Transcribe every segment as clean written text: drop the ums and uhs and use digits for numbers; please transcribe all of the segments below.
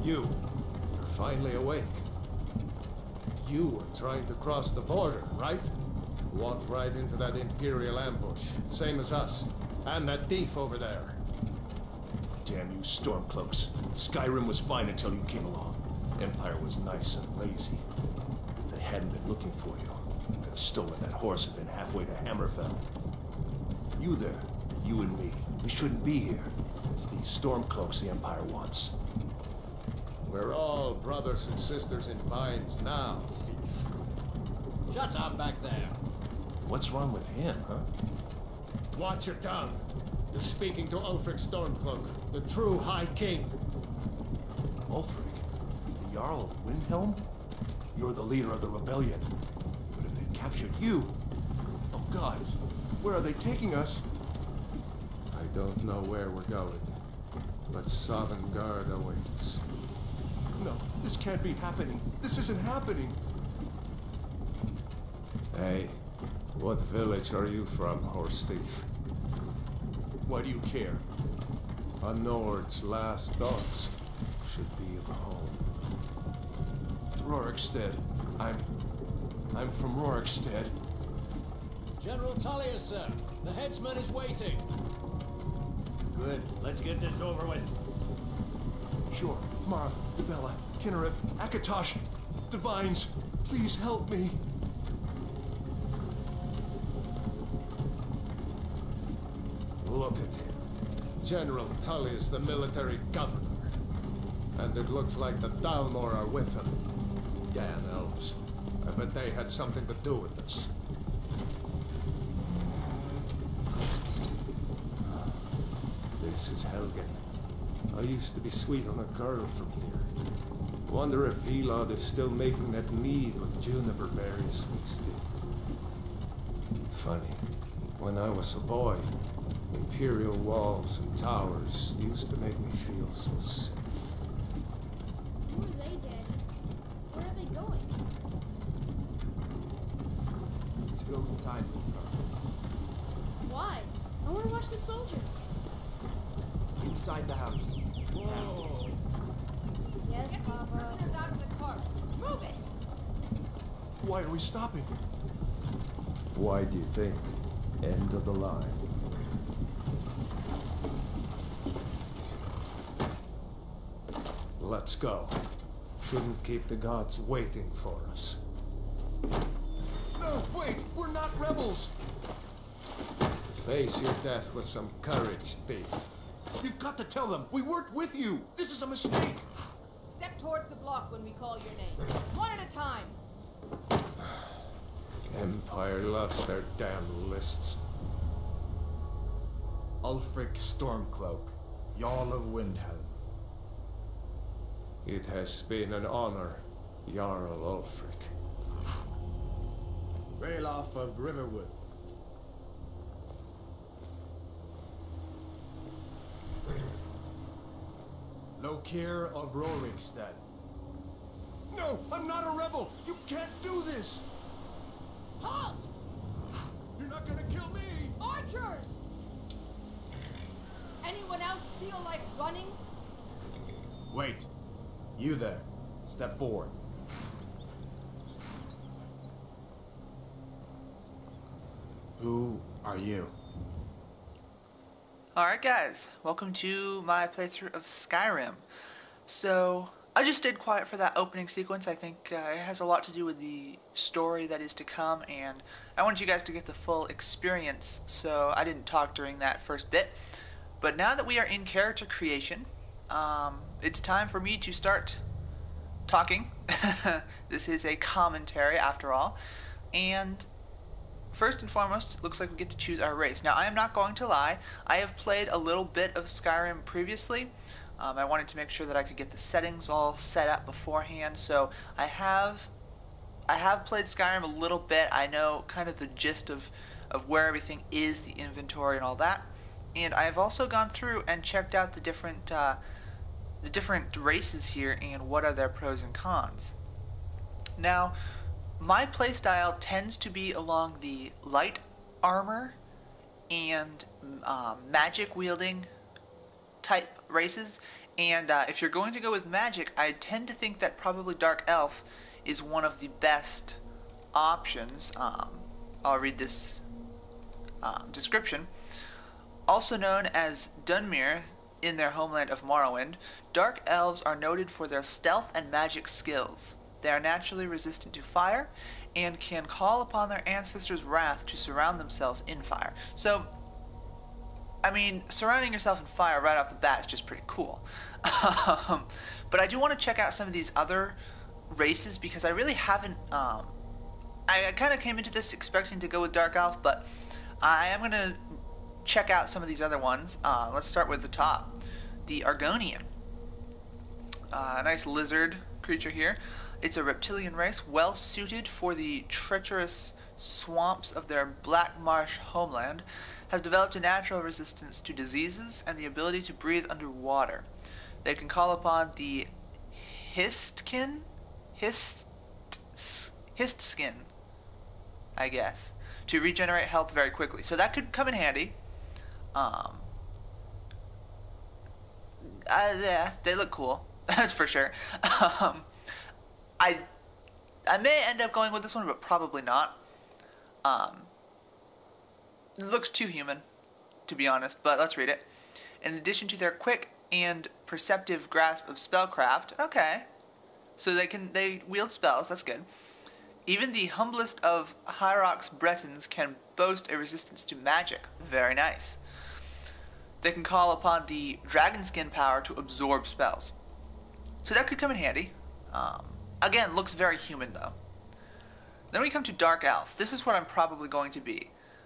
You're finally awake. You were trying to cross the border, right? Walked right into that Imperial ambush, same as us. And that thief over there. Damn you Stormcloaks. Skyrim was fine until you came along. Empire was nice and lazy. If they hadn't been looking for you, I could have stolen that horse and been halfway to Hammerfell. You there, you and me, we shouldn't be here. It's these Stormcloaks the Empire wants. We're all brothers and sisters in binds now, thief. Shut up back there. What's wrong with him, huh? Watch your tongue. You're speaking to Ulfric Stormcloak, the true High King. Ulfric? The Jarl of Windhelm? You're the leader of the rebellion. But if they've captured you... Oh gods, where are they taking us? I don't know where we're going, but Sovngarde awaits. No, this can't be happening. This isn't happening. Hey, what village are you from, horse thief? Why do you care? A Nord's last thoughts should be of home. Rorikstead. I'm from Rorikstead. General Talia, sir. The headsman is waiting. Good. Let's get this over with. Sure. Mara, Debella, Kinnereth, Akatosh, Divines, please help me. Look at him. General Tully is the military governor. And it looks like the Dalmor are with him. Damn elves. I bet they had something to do with this. This is Helgen. I used to be sweet on a girl from here. Wonder if Vilod is still making that mead with juniper berries mixed in. Funny. When I was a boy, Imperial walls and towers used to make me feel so safe. Who are they, Daddy? Where are they going? To go inside. Why? I want to watch the soldiers. Inside the house. Whoa. Yes, Get Papa. these prisoners out of the carts. Move it! Why are we stopping? Why do you think? End of the line. Let's go. Shouldn't keep the gods waiting for us. No, wait! We're not rebels! Face your death with some courage, thief. You've got to tell them! We weren't with you! This is a mistake! Step towards the block when we call your name. One at a time. Empire loves their damn lists. Ulfric Stormcloak, Jarl of Windhelm. It has been an honor, Jarl Ulfric. Ralof of Riverwood. Lokir of Rorikstead. No! I'm not a rebel! You can't do this! Halt! You're not gonna kill me! Archers! Anyone else feel like running? Wait. You there. Step forward. Who are you? Alright guys, welcome to my playthrough of Skyrim. So, I just stayed quiet for that opening sequence. I think it has a lot to do with the story that is to come, and I wanted you guys to get the full experience, so I didn't talk during that first bit. But now that we are in character creation, it's time for me to start talking. This is a commentary after all, and first and foremost, it looks like we get to choose our race. Now, I am not going to lie, I have played a little bit of Skyrim previously. I wanted to make sure that I could get the settings all set up beforehand, so I have played Skyrim a little bit. I know kind of the gist of where everything is, the inventory and all that. And I have also gone through and checked out the different races here and what are their pros and cons. Now, my playstyle tends to be along the light armor and magic wielding type races, And if you're going to go with magic, I tend to think that probably Dark Elf is one of the best options. I'll read this description. Also known as Dunmer in their homeland of Morrowind, Dark Elves are noted for their stealth and magic skills. They are naturally resistant to fire and can call upon their ancestors' wrath to surround themselves in fire. So, I mean, surrounding yourself in fire right off the bat is just pretty cool. But I do want to check out some of these other races because I really haven't... I kind of came into this expecting to go with Dark Elf, but I am going to check out some of these other ones. Let's start with the top. The Argonian. A nice lizard creature here. It's a reptilian race, well suited for the treacherous swamps of their Black Marsh homeland, has developed a natural resistance to diseases and the ability to breathe underwater. They can call upon the Histskin, I guess, to regenerate health very quickly. So that could come in handy. Yeah, they look cool. That's for sure. I may end up going with this one, but probably not. It looks too human, to be honest, but let's read it. In addition to their quick and perceptive grasp of spellcraft, okay, so they wield spells, that's good. Even the humblest of Hyrox Bretons can boast a resistance to magic, very nice. They can call upon the dragon skin power to absorb spells. So that could come in handy. Again, looks very human though. Then we come to Dark Elf. This is what I'm probably going to be.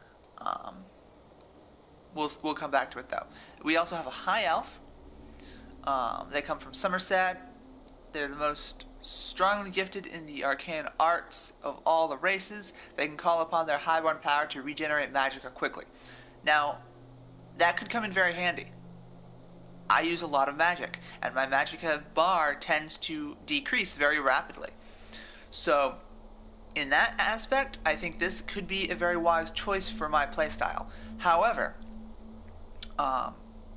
We'll come back to it though. We also have a High Elf. They come from Somerset. They're the most strongly gifted in the arcane arts of all the races. They can call upon their highborn power to regenerate magicka quickly. Now, that could come in very handy. I use a lot of magic, and my magicka bar tends to decrease very rapidly. So, in that aspect, I think this could be a very wise choice for my playstyle. However, I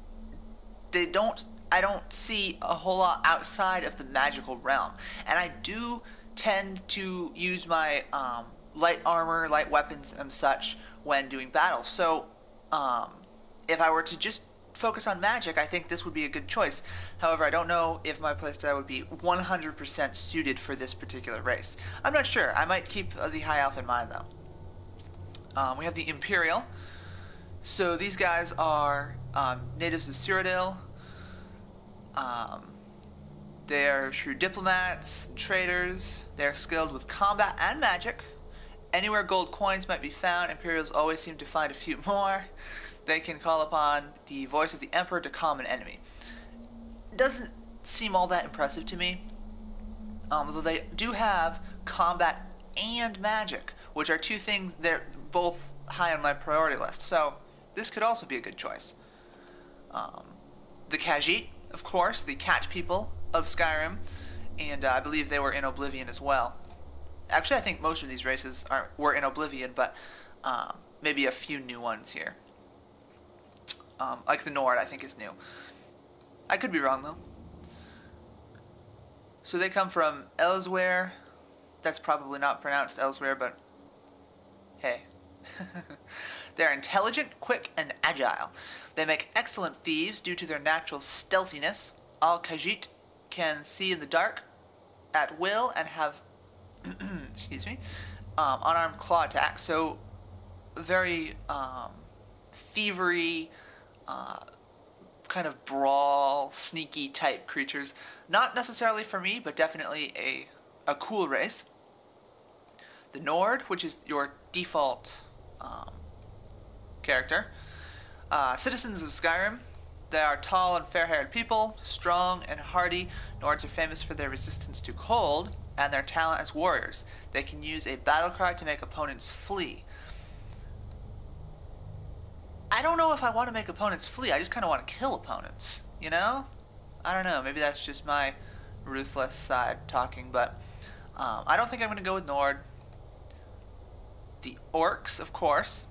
don't see a whole lot outside of the magical realm, and I do tend to use my light armor, light weapons, and such when doing battle. So, if I were to just focus on magic, I think this would be a good choice. However, I don't know if my playstyle would be 100% suited for this particular race. I'm not sure. I might keep the High Elf in mind, though. We have the Imperial. So these guys are natives of Cyrodiil. They're shrewd diplomats, traders. They're skilled with combat and magic. Anywhere gold coins might be found, Imperials always seem to find a few more. They can call upon the voice of the Emperor to calm an enemy. Doesn't seem all that impressive to me. Although they do have combat and magic, which are two things they're both high on my priority list. So this could also be a good choice. The Khajiit, of course, the cat people of Skyrim, and I believe they were in Oblivion as well. Actually, I think most of these races were in Oblivion, but maybe a few new ones here. Like the Nord, I think is new. I could be wrong, though. So they come from Elsewhere. That's probably not pronounced Elsewhere, but hey. They're intelligent, quick, and agile. They make excellent thieves due to their natural stealthiness. All Khajiit can see in the dark at will and have excuse me, unarmed claw attack. So very thievery, kind of brawl, sneaky type creatures. Not necessarily for me, but definitely a cool race. The Nord, which is your default character. Citizens of Skyrim. They are tall and fair-haired people, strong and hardy. Nords are famous for their resistance to cold and their talent as warriors. They can use a battle cry to make opponents flee. I don't know if I want to make opponents flee. I just kind of want to kill opponents, you know? I don't know. Maybe that's just my ruthless side talking, but I don't think I'm going to go with Nord. The Orcs, of course.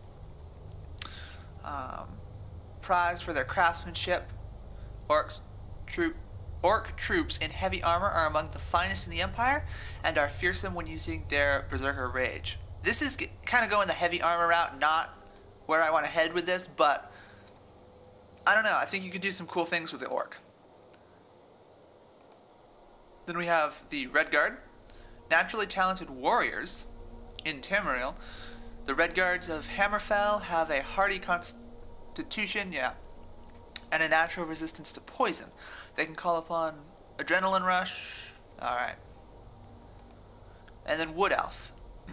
Prized for their craftsmanship. Orcs, Orc troops in heavy armor are among the finest in the Empire and are fearsome when using their Berserker Rage. This is kind of going the heavy armor route, not where I want to head with this, but I don't know. I think you could do some cool things with the Orc. Then we have the Red Guard, naturally talented warriors in Tamriel. The Red Guards of Hammerfell have a hardy constitution, and a natural resistance to poison. They can call upon Adrenaline Rush. Alright. And then Wood Elf.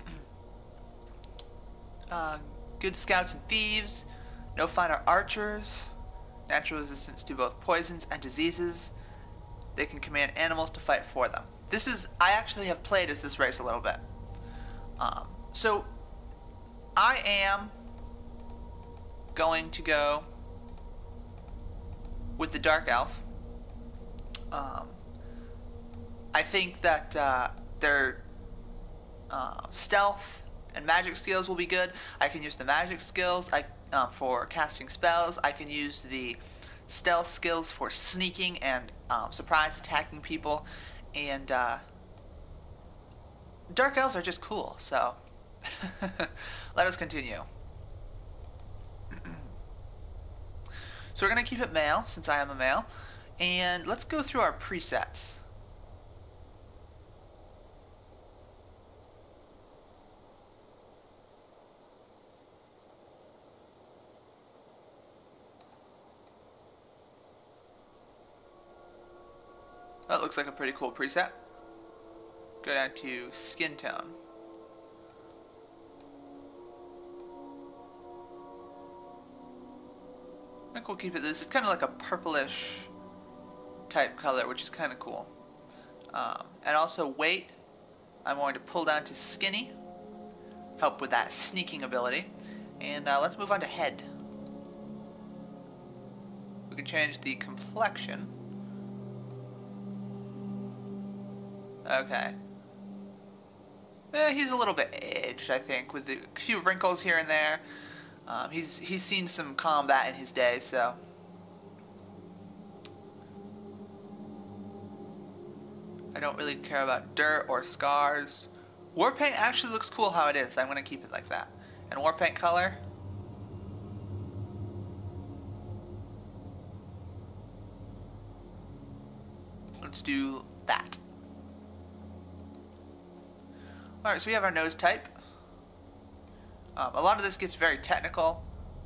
Good scouts and thieves. No fighter archers. Natural resistance to both poisons and diseases. They can command animals to fight for them. I actually have played as this race a little bit. So, I am going to go with the Dark Elf. I think that their stealth and magic skills will be good. I can use the magic skills for casting spells. I can use the stealth skills for sneaking and surprise attacking people. And Dark Elves are just cool, so let us continue. So we're going to keep it male, since I am a male. And let's go through our presets. That looks like a pretty cool preset. Go down to skin tone. I think we'll keep it this. It's kind of like a purplish type color, which is kind of cool. And also weight, I'm going to pull down to skinny. Help with that sneaking ability. And let's move on to head. We can change the complexion. Okay. He's a little bit aged, I think, with a few wrinkles here and there. He's seen some combat in his day, so. I don't really care about dirt or scars. War paint actually looks cool how it is. I'm going to keep it like that. And war paint color. Let's do that. Alright, so we have our nose type. A lot of this gets very technical.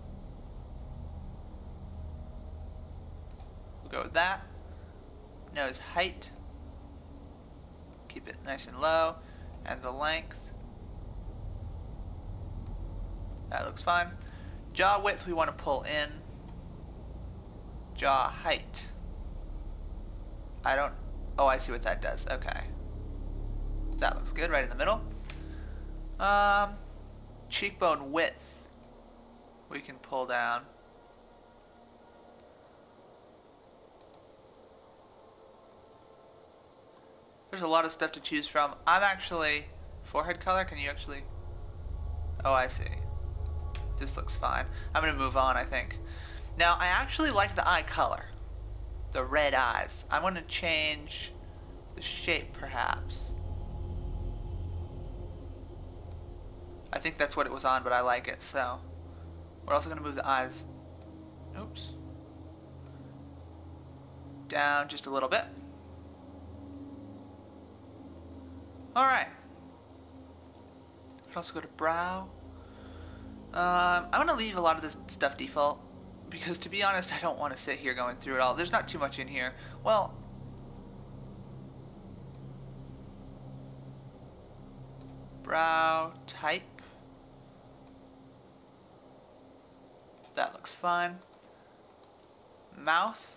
We'll go with that. Nose height. Keep it nice and low. And the length. That looks fine. Jaw width we want to pull in. Jaw height. Oh, I see what that does. Okay. That looks good, right in the middle. Cheekbone width we can pull down. There's a lot of stuff to choose from. I'm actually... Forehead color, can you actually... Oh, I see. This looks fine. I'm going to move on, I think. Now, I actually like the eye color. The red eyes. I'm going to change the shape, perhaps. I think that's what it was on, but I like it, so. We're also going to move the eyes. Oops. Down just a little bit. Alright. I'll also go to brow. I'm going to leave a lot of this stuff default, because to be honest, I don't want to sit here going through it all. There's not too much in here. Well, brow type. That looks fine. Mouth.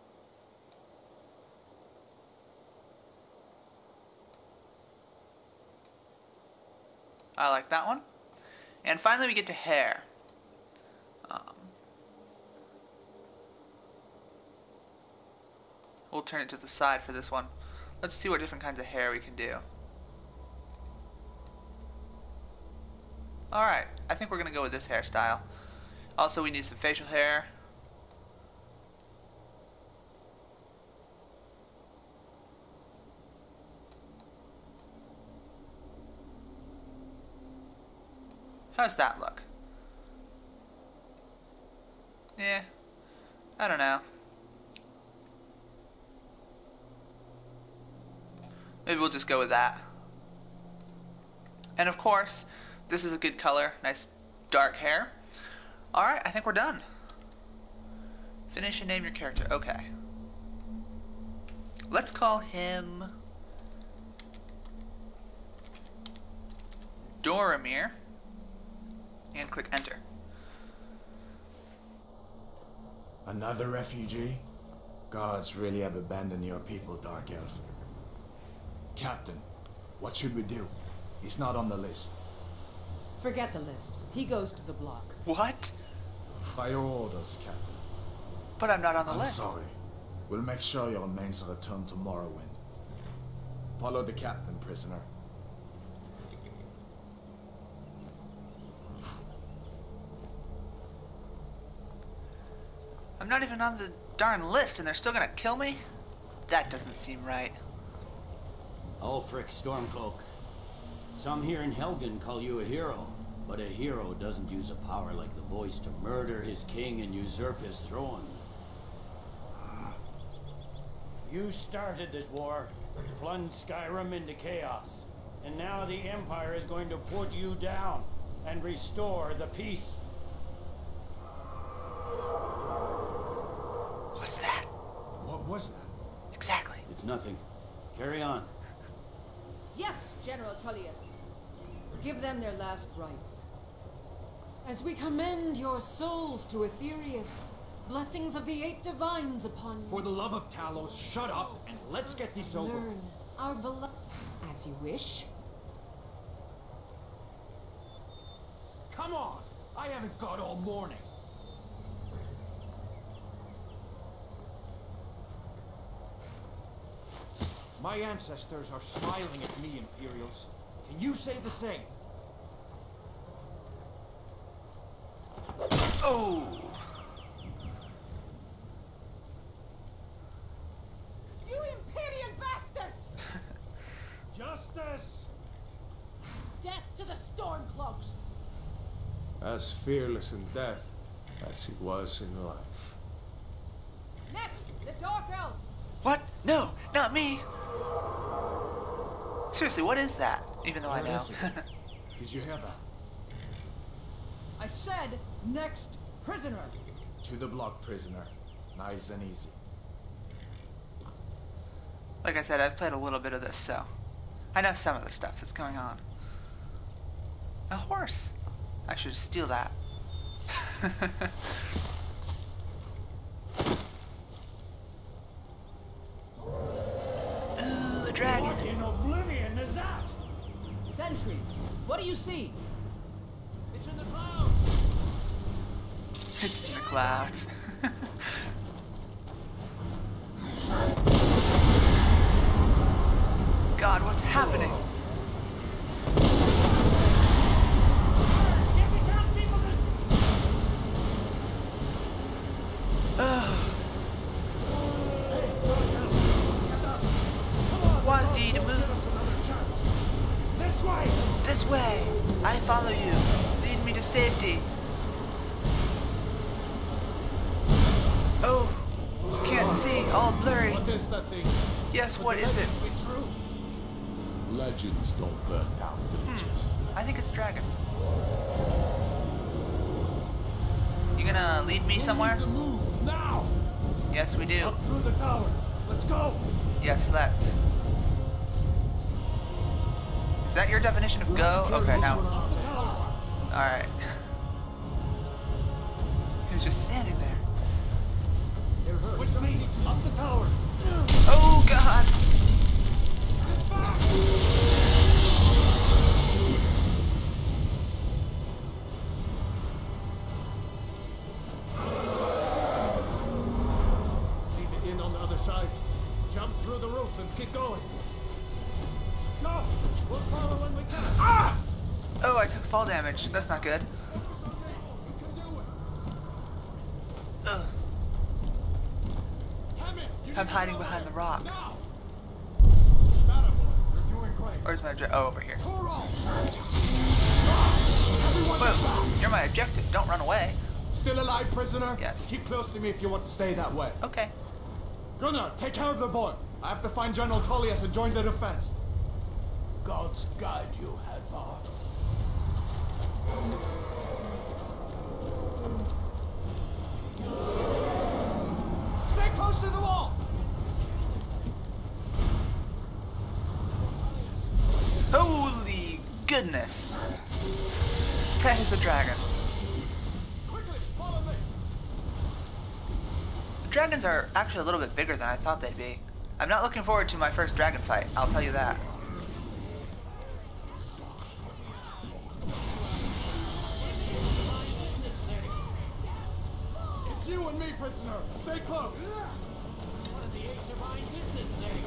I like that one. And finally we get to hair. We'll turn it to the side for this one. Let's see what different kinds of hair we can do. Alright, I think we're going to go with this hairstyle. Also, we need some facial hair. How's that look? Yeah, I don't know. Maybe we'll just go with that. And of course, this is a good color. Nice dark hair. Alright, I think we're done. Finish and name your character. Okay. Let's call him Doramir. And click enter. Another refugee? Gods really have abandoned your people, Dark Elf. Captain, what should we do? He's not on the list. Forget the list. He goes to the block. What? By your orders, Captain. But I'm not on the I'm list. sorry. We'll make sure your remains are returned to Morrowind. Follow the captain, prisoner. I'm not even on the darn list and they're still gonna kill me? That doesn't seem right. Ulfric Stormcloak. Some here in Helgen call you a hero, but a hero doesn't use a power like the voice to murder his king and usurp his throne. You started this war, plunged Skyrim into chaos, and now the Empire is going to put you down and restore the peace. What's that? What was that? Exactly. It's nothing. Carry on. Yes, General Tullius. Give them their last rites. As we commend your souls to Aetherius, blessings of the 8 divines upon you. For the love of Talos, shut up and let's get this over. Learn our beloved. As you wish. Come on! I haven't got all morning. My ancestors are smiling at me, Imperials. Can you say the same? Oh! You Imperial bastards! Justice! Death to the Stormcloaks! As fearless in death as he was in life. Next, the Dark Elf! What? No, not me! Seriously, what is that? Even though I know. Did you hear that? I said, next prisoner! To the block, prisoner. Nice and easy. Like I said, I've played a little bit of this, so I know some of the stuff that's going on. A horse! I should steal that. Ooh, a dragon! What in oblivion is that? Sentries, what do you see? It's in the clouds! It's in the clouds. God, what's happening? Wazdi to move. This way! This way. I follow you. Lead me to safety. Oh, can't see. All blurry. What is that thing? Yes, what is it? Be true. Legends don't burn down villages. I think it's a dragon. You gonna lead me somewhere? We need to move now! Yes, we do. Up through the tower. Let's go! Yes, let's. Is that your definition of go? Okay, now. Up the tower. Alright. He was just standing there. With me! Up the tower! Oh, God! See the inn on the other side? Jump through the roof and keep going. Go! We'll follow when we can. Ah! Oh, I took fall damage. That's not good. Ugh. I'm hiding behind the rock. You're doing great. Where's my oh, over here. Toro! Whoa, you're my objective. Don't run away. Still alive, prisoner? Yes. Keep close to me if you want to stay that way. Okay. Gunnar, take care of the boy. I have to find General Tullius and join the defense. Gods guide you, Hadvar. Stay close to the wall! Holy goodness. That is a dragon. Quickly, follow me! The dragons are actually a little bit bigger than I thought they'd be. I'm not looking forward to my first dragon fight, I'll tell you that. It's you and me, prisoner. Stay close. One of the 8 divines is this thing.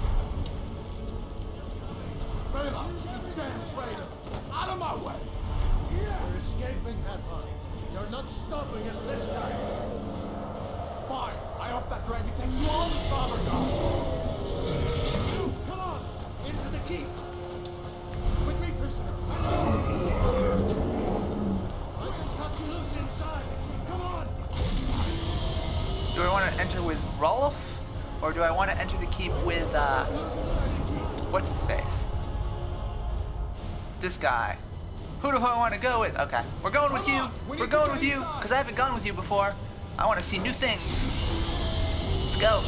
Ralof, you damn traitor! Out of my way! We're escaping, Hadvar. You're not stopping us this time. Fine. I hope that dragon takes you all to Somergard. You, come on! Into the keep! With me, prisoner. Let's cut you loose inside! Come on! Do I want to enter with Ralof? Or do I want to enter the keep with, what's his face? This guy. Who do I want to go with? Okay, we're going with you. We're going with you, because I haven't gone with you before. I want to see new things. Let's go.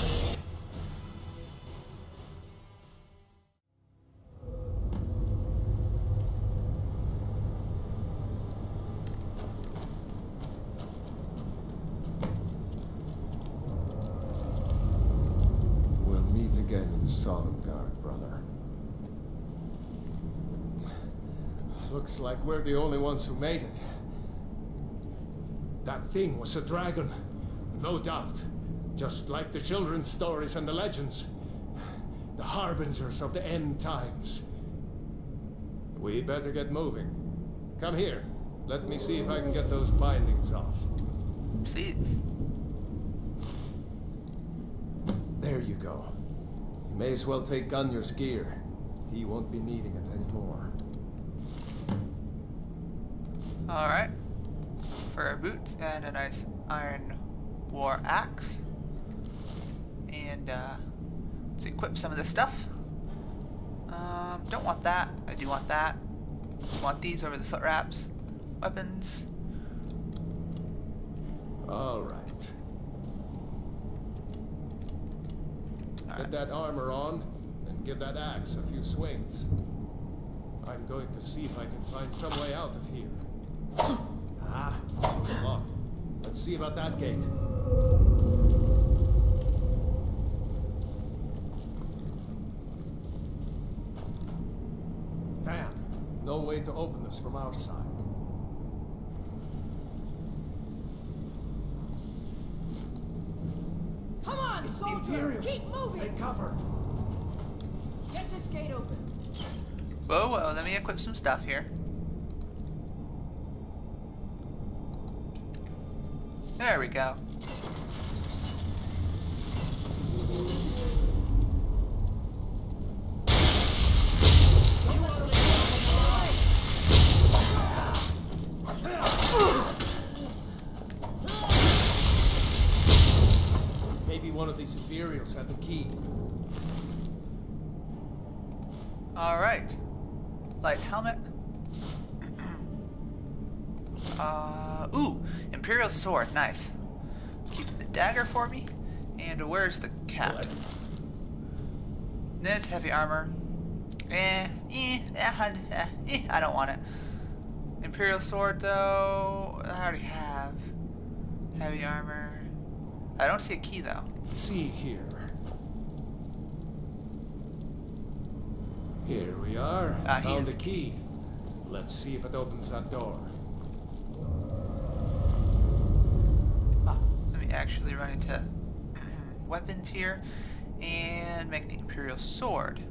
We'll meet again in Sovngarde, brother. Looks like we're the only ones who made it. That thing was a dragon, no doubt. Just like the children's stories and the legends. The harbingers of the end times. We better get moving. Come here. Let me see if I can get those bindings off. Please. There you go. You may as well take Gunnar's gear. He won't be needing it anymore. Alright. Fur boots and a nice iron war axe. And let's equip some of this stuff. Don't want that. I do want that. Want these over the foot wraps. Weapons. Alright. Get that armor on, and give that axe a few swings. I'm going to see if I can find some way out of here. Ah, this was locked. Let's see about that gate. Damn, no way to open this from our side. Come on, soldier! Imperials. Keep moving! Take cover. Get this gate open. Whoa, whoa, let me equip some stuff here. There we go. Maybe one of these Imperials had the key. Alright. Light helmet. Ooh, Imperial sword, nice. Keep the dagger for me. And where's the captain? It's heavy armor. I don't want it. Imperial sword though, I already have. Heavy armor. I don't see a key though. Let's see here. Here we are. Found the key. Let's see if it opens that door. Let me actually run into weapons here and make the Imperial sword.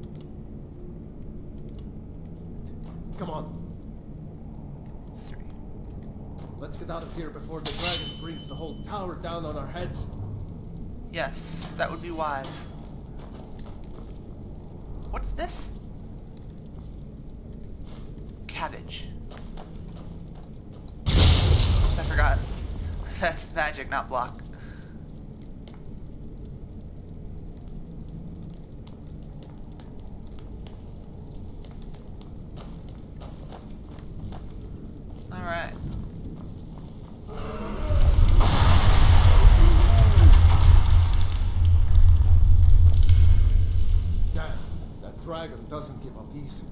Come on. 3. Let's get out of here before the dragon brings the whole tower down on our heads. Yes, that would be wise. What's this? Cabbage. forgot. That's magic, not block. Alright. Damn, that dragon doesn't give up easy.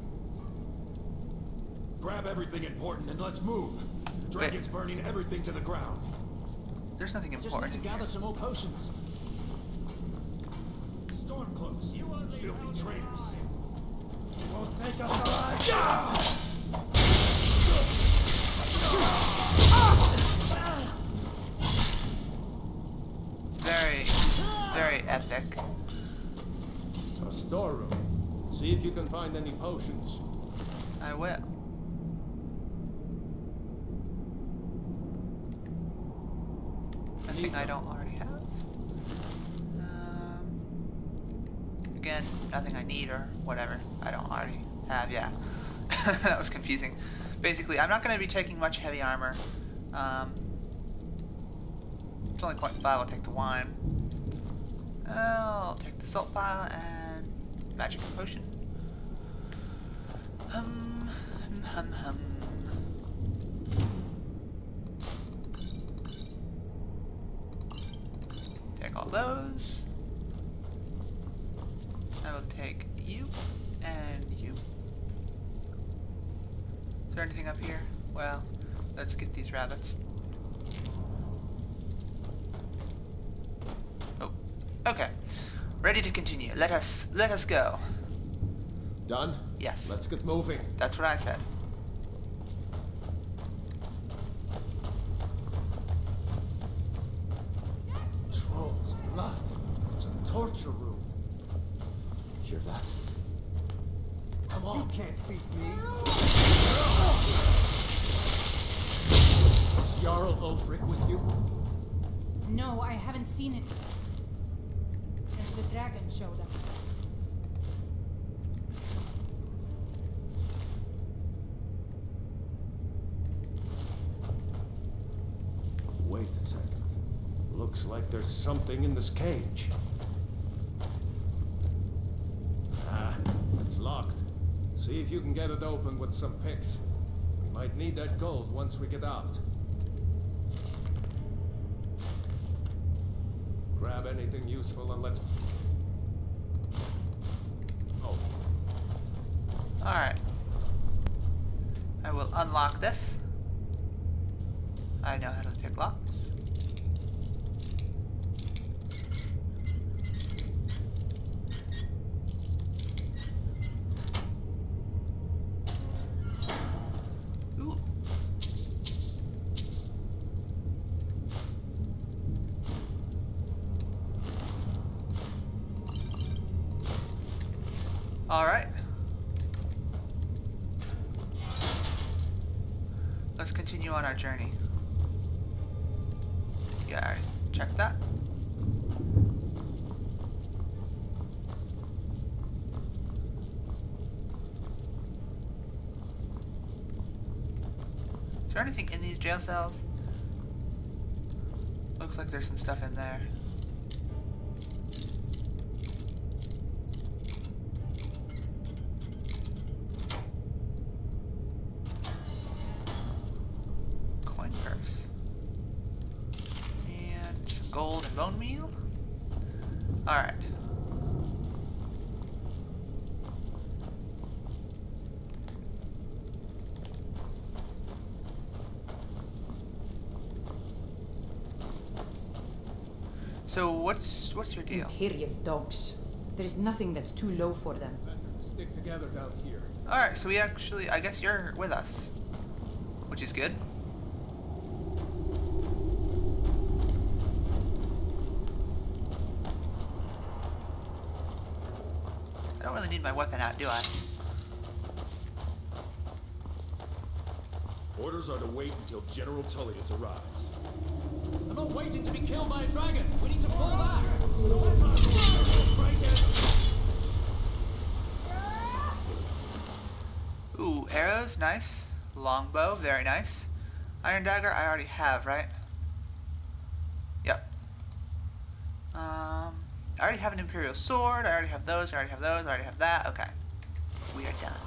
Grab everything important and let's move. Dragon's burning everything to the ground. There's nothing Just need important to in gather here. some more potions. Stormcloaks, filthy traitors. Won't take us alive. Very, very epic. A storeroom. See if you can find any potions. I will. Nothing I don't already have. Again, nothing I need or whatever I don't already have. Yeah, that was confusing. Basically, I'm not going to be taking much heavy armor. It's only 0.5. I'll take the wine. I'll take the salt pile and magic potion. Hum. Take all those. I will take you and you. Is there anything up here? Well, let's get these rabbits. Oh, okay. Ready to continue. Let us go. Done? Yes. Let's get moving. That's what I said. Troll's blood. It's a torture room. Hear that? Come on. You can't beat me. Is Jarl Ulfric with you? No, I haven't seen it. As the dragon showed up. Wait a second. Looks like there's something in this cage. Ah, it's locked. See if you can get it open with some picks. We might need that gold once we get out. Grab anything useful and let's... Oh. Alright. I will unlock this. I know how to pick locks. Ooh. All right. Let's continue on our journey. Yeah, I checked that. Is there anything in these jail cells? Looks like there's some stuff in there. Coin purse. And some gold and bone meal. Alright. So what's your deal? Imperial dogs. There is nothing that's too low for them. Stick together down here. Alright, so we actually, I guess you're with us. Which is good. I don't really need my weapon out, do I? Orders are to wait until General Tullius arrives. I'm not waiting to be killed by a dragon. We need to fall back. Ooh, arrows, nice. Longbow, very nice. Iron dagger I already have, right? Yep. I already have an Imperial sword. I already have those. I already have those. I already have that. Okay. We are done.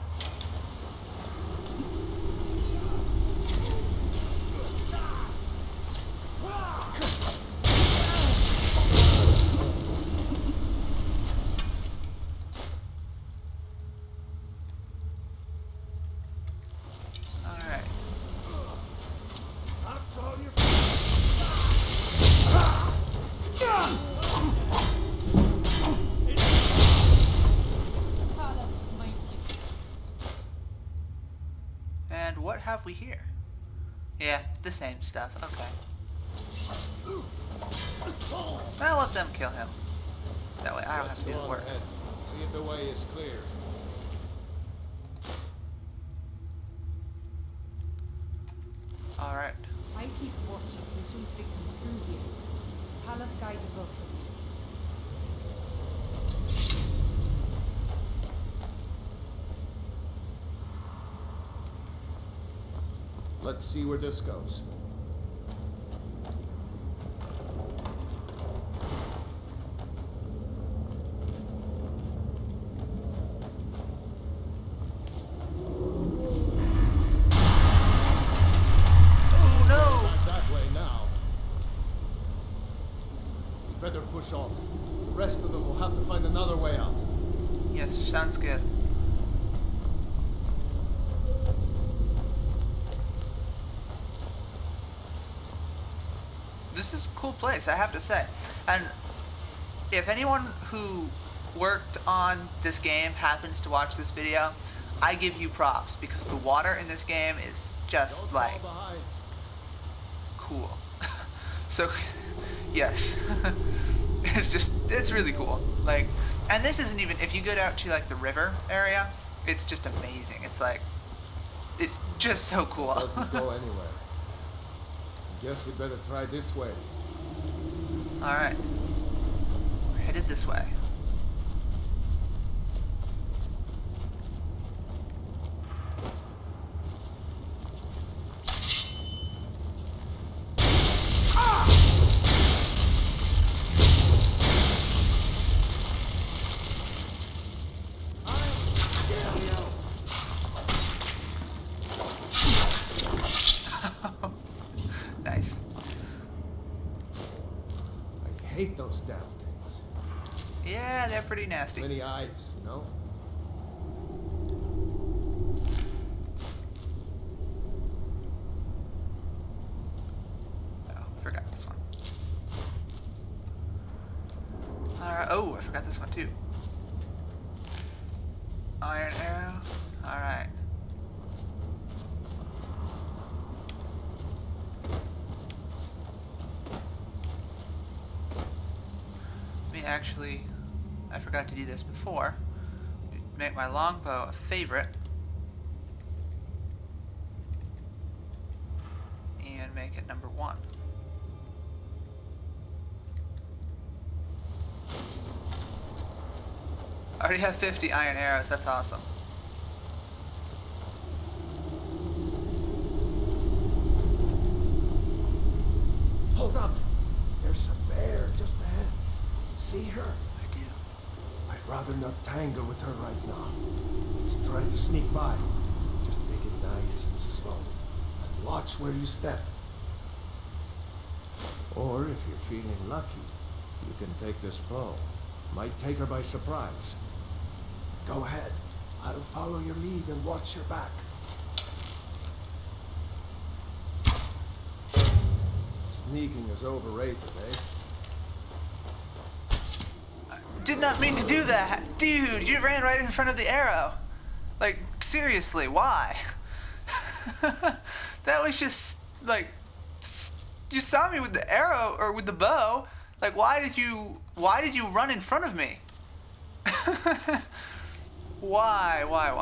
And what have we here? Yeah, the same stuff. Okay. I'll let them kill him. That way I don't have to do the work. Ahead. See if the way is clear. Alright. I keep watch in case we comes through here. Palace guide above them. Let's see where this goes. Oh no! Not that way now. We better push on. The rest of them will have to find another way out. Yes, sounds good. This is a cool place, I have to say. And if anyone who worked on this game happens to watch this video, I give you props because the water in this game is just Don't like fall behind. cool. So yes. it's really cool. Like, and this isn't even, if you go out to like the river area, it's just amazing. It's like, it's just so cool. Doesn't go anywhere. Guess we'd better try this way. Alright. We're headed this way. Nice. I hate those damn things. Yeah, they're pretty nasty. Many eyes, you know? Oh, forgot this one. Alright, oh, I forgot this one too. Iron arrow. Alright. Actually, I forgot to do this before. Make my longbow a favorite. And make it number 1. I already have 50 iron arrows, that's awesome. Hold up! There's a bear just ahead. See her? I do. I'd rather not tangle with her right now. Let's try to sneak by. Just take it nice and slow. And watch where you step. Or if you're feeling lucky, you can take this bow. Might take her by surprise. Go ahead. I'll follow your lead and watch your back. Sneaking is overrated, eh? Did not mean to do that. Dude, you ran right in front of the arrow. Like, seriously, why? That was just, like, you saw me with the arrow, or with the bow. Like, why did you run in front of me? Why?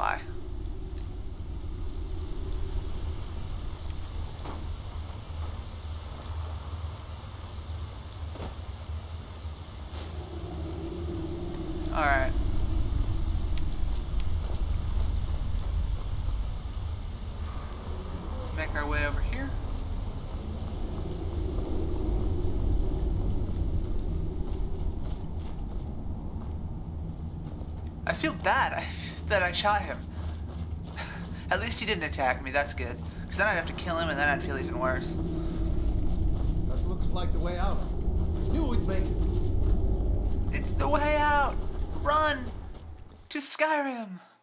Alright. Make our way over here. feel bad that I shot him. At least he didn't attack me, that's good. Because then I'd have to kill him and then I'd feel even worse. That looks like the way out. Knew we'd make it. It's the way out! Run! To Skyrim!